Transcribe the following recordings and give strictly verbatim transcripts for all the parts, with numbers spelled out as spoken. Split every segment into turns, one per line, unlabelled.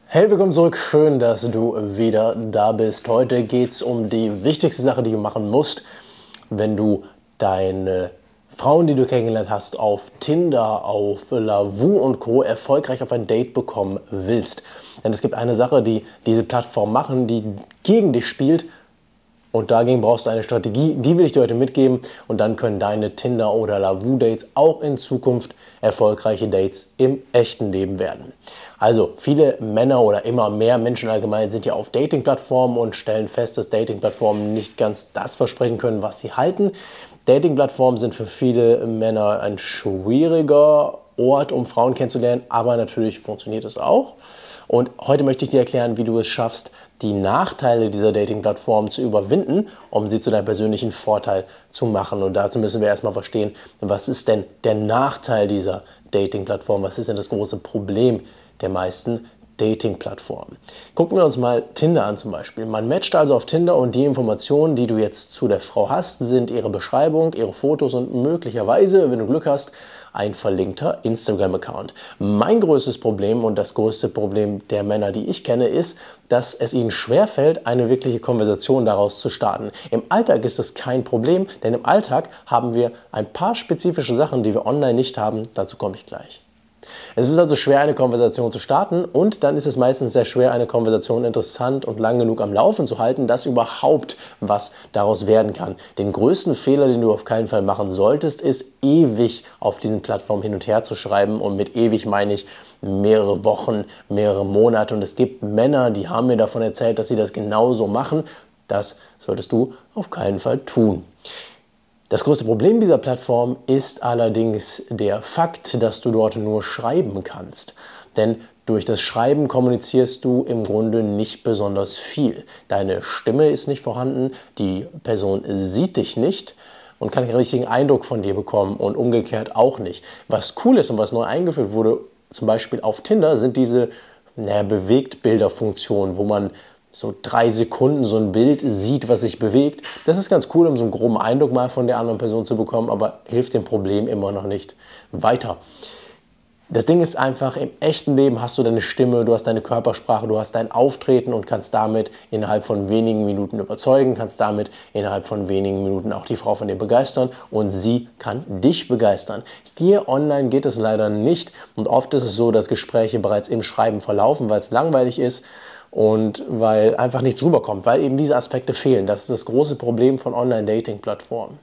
Hey, willkommen zurück. Schön, dass du wieder da bist. Heute geht es um die wichtigste Sache, die du machen musst, wenn du deine Frauen, die du kennengelernt hast, auf Tinder, auf Lavu und Co. erfolgreich auf ein Date bekommen willst. Denn es gibt eine Sache, die diese Plattform machen, die gegen dich spielt. Und dagegen brauchst du eine Strategie, die will ich dir heute mitgeben. Und dann können deine Tinder- oder Lavu-Dates auch in Zukunft erfolgreiche Dates im echten Leben werden. Also viele Männer oder immer mehr Menschen allgemein sind ja auf Dating-Plattformen und stellen fest, dass Dating-Plattformen nicht ganz das versprechen können, was sie halten. Dating-Plattformen sind für viele Männer ein schwieriger Ort, um Frauen kennenzulernen, aber natürlich funktioniert es auch. Und heute möchte ich dir erklären, wie du es schaffst, die Nachteile dieser Dating-Plattform zu überwinden, um sie zu deinem persönlichen Vorteil zu machen. Und dazu müssen wir erstmal verstehen, was ist denn der Nachteil dieser Dating-Plattform? Was ist denn das große Problem der meisten Dating-Plattformen? Gucken wir uns mal Tinder an zum Beispiel. Man matcht also auf Tinder und die Informationen, die du jetzt zu der Frau hast, sind ihre Beschreibung, ihre Fotos und möglicherweise, wenn du Glück hast, ein verlinkter Instagram-Account. Mein größtes Problem und das größte Problem der Männer, die ich kenne, ist, dass es ihnen schwerfällt, eine wirkliche Konversation daraus zu starten. Im Alltag ist das kein Problem, denn im Alltag haben wir ein paar spezifische Sachen, die wir online nicht haben. Dazu komme ich gleich. Es ist also schwer, eine Konversation zu starten und dann ist es meistens sehr schwer, eine Konversation interessant und lang genug am Laufen zu halten, dass überhaupt was daraus werden kann. Den größten Fehler, den du auf keinen Fall machen solltest, ist ewig auf diesen Plattformen hin und her zu schreiben, und mit ewig meine ich mehrere Wochen, mehrere Monate, und es gibt Männer, die haben mir davon erzählt, dass sie das genauso machen. Das solltest du auf keinen Fall tun. Das größte Problem dieser Plattform ist allerdings der Fakt, dass du dort nur schreiben kannst. Denn durch das Schreiben kommunizierst du im Grunde nicht besonders viel. Deine Stimme ist nicht vorhanden, die Person sieht dich nicht und kann keinen richtigen Eindruck von dir bekommen und umgekehrt auch nicht. Was cool ist und was neu eingeführt wurde, zum Beispiel auf Tinder, sind diese naja, Bewegtbilder-Funktionen, wo man so drei Sekunden so ein Bild sieht, was sich bewegt. Das ist ganz cool, um so einen groben Eindruck mal von der anderen Person zu bekommen, aber hilft dem Problem immer noch nicht weiter. Das Ding ist einfach, im echten Leben hast du deine Stimme, du hast deine Körpersprache, du hast dein Auftreten und kannst damit innerhalb von wenigen Minuten überzeugen, kannst damit innerhalb von wenigen Minuten auch die Frau von dir begeistern und sie kann dich begeistern. Hier online geht es leider nicht und oft ist es so, dass Gespräche bereits im Schreiben verlaufen, weil es langweilig ist und weil einfach nichts rüberkommt, weil eben diese Aspekte fehlen. Das ist das große Problem von Online-Dating-Plattformen.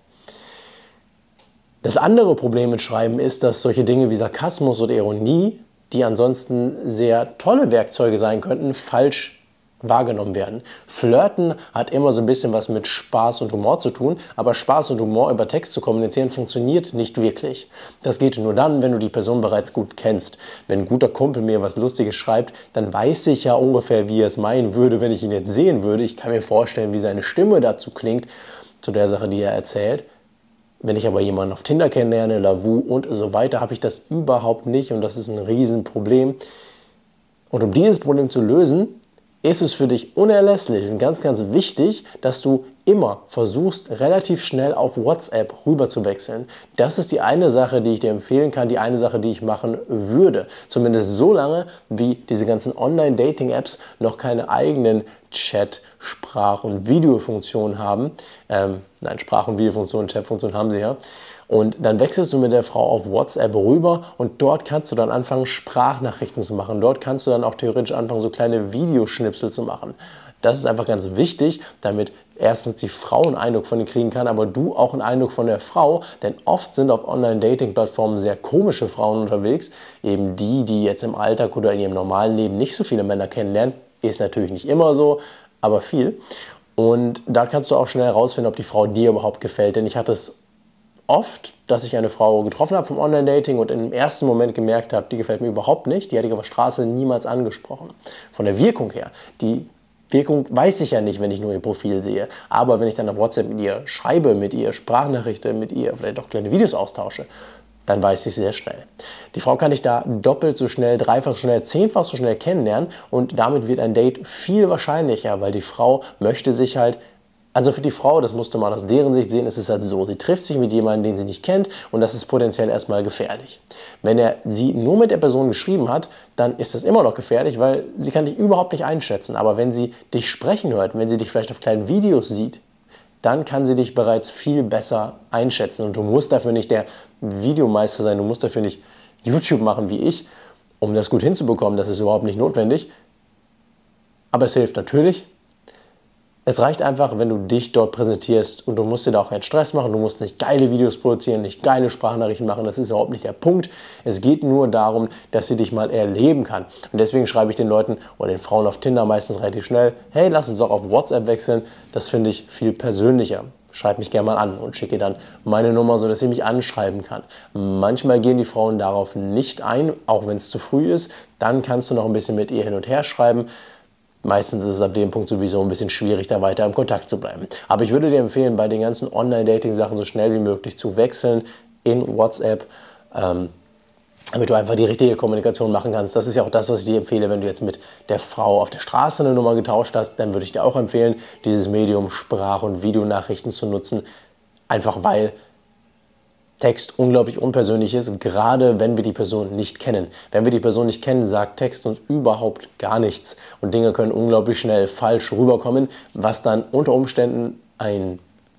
Das andere Problem mit Schreiben ist, dass solche Dinge wie Sarkasmus oder Ironie, die ansonsten sehr tolle Werkzeuge sein könnten, falsch wahrgenommen werden. Flirten hat immer so ein bisschen was mit Spaß und Humor zu tun, aber Spaß und Humor über Text zu kommunizieren funktioniert nicht wirklich. Das geht nur dann, wenn du die Person bereits gut kennst. Wenn ein guter Kumpel mir was Lustiges schreibt, dann weiß ich ja ungefähr, wie er es meinen würde, wenn ich ihn jetzt sehen würde. Ich kann mir vorstellen, wie seine Stimme dazu klingt, zu der Sache, die er erzählt. Wenn ich aber jemanden auf Tinder kennenlerne, Lavu und so weiter, habe ich das überhaupt nicht und das ist ein Riesenproblem. Und um dieses Problem zu lösen, ist es für dich unerlässlich und ganz, ganz wichtig, dass du immer versuchst, relativ schnell auf WhatsApp rüber zu wechseln. Das ist die eine Sache, die ich dir empfehlen kann, die eine Sache, die ich machen würde. Zumindest so lange, wie diese ganzen Online-Dating-Apps noch keine eigenen Chat-, Sprach- und Videofunktionen haben. Ähm, nein, Sprach- und Videofunktionen, Chat-Funktionen haben sie ja. Und dann wechselst du mit der Frau auf WhatsApp rüber und dort kannst du dann anfangen, Sprachnachrichten zu machen. Dort kannst du dann auch theoretisch anfangen, so kleine Videoschnipsel zu machen. Das ist einfach ganz wichtig, damit erstens die Frau einen Eindruck von dir kriegen kann, aber du auch einen Eindruck von der Frau. Denn oft sind auf Online-Dating-Plattformen sehr komische Frauen unterwegs. Eben die, die jetzt im Alltag oder in ihrem normalen Leben nicht so viele Männer kennenlernen. Ist natürlich nicht immer so, aber viel. Und da kannst du auch schnell herausfinden, ob die Frau dir überhaupt gefällt. Denn ich hatte es oft, dass ich eine Frau getroffen habe vom Online-Dating und im ersten Moment gemerkt habe, die gefällt mir überhaupt nicht. Die hatte ich auf der Straße niemals angesprochen. Von der Wirkung her, die Wirkung weiß ich ja nicht, wenn ich nur ihr Profil sehe. Aber wenn ich dann auf WhatsApp mit ihr schreibe, mit ihr Sprachnachrichten, mit ihr vielleicht auch kleine Videos austausche, dann weiß ich sehr schnell. Die Frau kann ich da doppelt so schnell, dreifach so schnell, zehnfach so schnell kennenlernen und damit wird ein Date viel wahrscheinlicher, weil die Frau möchte sich halt Also für die Frau, das musste man aus deren Sicht sehen, ist es halt so, sie trifft sich mit jemandem, den sie nicht kennt und das ist potenziell erstmal gefährlich. Wenn er sie nur mit der Person geschrieben hat, dann ist das immer noch gefährlich, weil sie kann dich überhaupt nicht einschätzen. Aber wenn sie dich sprechen hört, wenn sie dich vielleicht auf kleinen Videos sieht, dann kann sie dich bereits viel besser einschätzen. Und du musst dafür nicht der Videomeister sein, du musst dafür nicht YouTube machen wie ich, um das gut hinzubekommen. Das ist überhaupt nicht notwendig. Aber es hilft natürlich. Es reicht einfach, wenn du dich dort präsentierst und du musst dir da auch keinen Stress machen, du musst nicht geile Videos produzieren, nicht geile Sprachnachrichten machen, das ist überhaupt nicht der Punkt. Es geht nur darum, dass sie dich mal erleben kann. Und deswegen schreibe ich den Leuten oder den Frauen auf Tinder meistens relativ schnell, hey, lass uns doch auf WhatsApp wechseln, das finde ich viel persönlicher. Schreib mich gerne mal an und schicke dann meine Nummer, sodass sie mich anschreiben kann. Manchmal gehen die Frauen darauf nicht ein, auch wenn es zu früh ist, dann kannst du noch ein bisschen mit ihr hin und her schreiben. Meistens ist es ab dem Punkt sowieso ein bisschen schwierig, da weiter im Kontakt zu bleiben. Aber ich würde dir empfehlen, bei den ganzen Online-Dating-Sachen so schnell wie möglich zu wechseln in WhatsApp, ähm, damit du einfach die richtige Kommunikation machen kannst. Das ist ja auch das, was ich dir empfehle, wenn du jetzt mit der Frau auf der Straße eine Nummer getauscht hast, dann würde ich dir auch empfehlen, dieses Medium Sprach- und Videonachrichten zu nutzen, einfach weil Text unglaublich unpersönlich ist, gerade wenn wir die Person nicht kennen. Wenn wir die Person nicht kennen, sagt Text uns überhaupt gar nichts. Und Dinge können unglaublich schnell falsch rüberkommen, was dann unter Umständen ein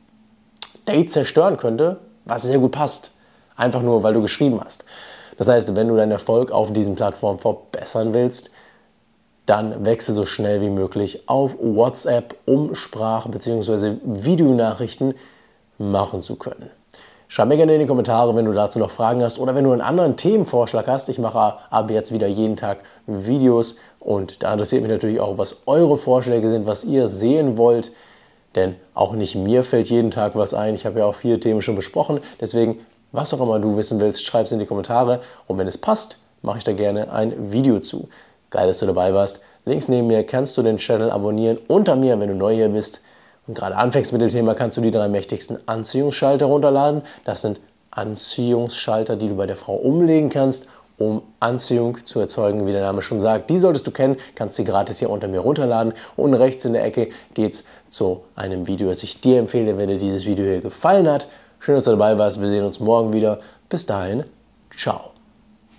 Date zerstören könnte, was sehr gut passt. Einfach nur, weil du geschrieben hast. Das heißt, wenn du deinen Erfolg auf diesen Plattformen verbessern willst, dann wechsle so schnell wie möglich auf WhatsApp, um Sprach- bzw. Videonachrichten machen zu können. Schreib mir gerne in die Kommentare, wenn du dazu noch Fragen hast oder wenn du einen anderen Themenvorschlag hast. Ich mache ab jetzt wieder jeden Tag Videos und da interessiert mich natürlich auch, was eure Vorschläge sind, was ihr sehen wollt. Denn auch nicht mir fällt jeden Tag was ein. Ich habe ja auch viele Themen schon besprochen. Deswegen, was auch immer du wissen willst, schreib es in die Kommentare. Und wenn es passt, mache ich da gerne ein Video zu. Geil, dass du dabei warst. Links neben mir kannst du den Channel abonnieren. Unter mir, wenn du neu hier bist und gerade anfängst mit dem Thema, kannst du die drei mächtigsten Anziehungsschalter runterladen. Das sind Anziehungsschalter, die du bei der Frau umlegen kannst, um Anziehung zu erzeugen, wie der Name schon sagt. Die solltest du kennen, kannst sie gratis hier unter mir runterladen. Und rechts in der Ecke geht es zu einem Video, das ich dir empfehle, wenn dir dieses Video hier gefallen hat. Schön, dass du dabei warst. Wir sehen uns morgen wieder. Bis dahin, ciao.